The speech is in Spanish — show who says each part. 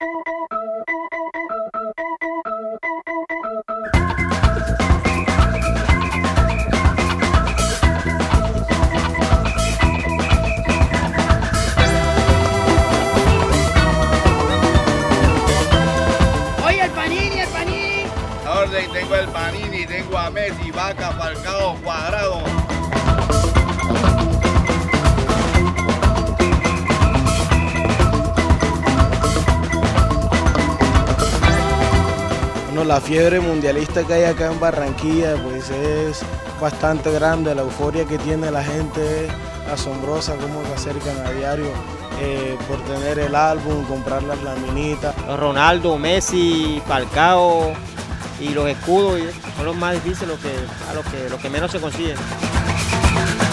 Speaker 1: Tengo el Panini, tengo a Messi, Vaca, Falcao, Cuadrado.
Speaker 2: Bueno, la fiebre mundialista que hay acá en Barranquilla pues es bastante grande, la euforia que tiene la gente es asombrosa, cómo se acercan a diario por tener el álbum, comprar las laminitas.
Speaker 3: Ronaldo, Messi, Falcao y los escudos son los más difíciles, los que menos se consiguen.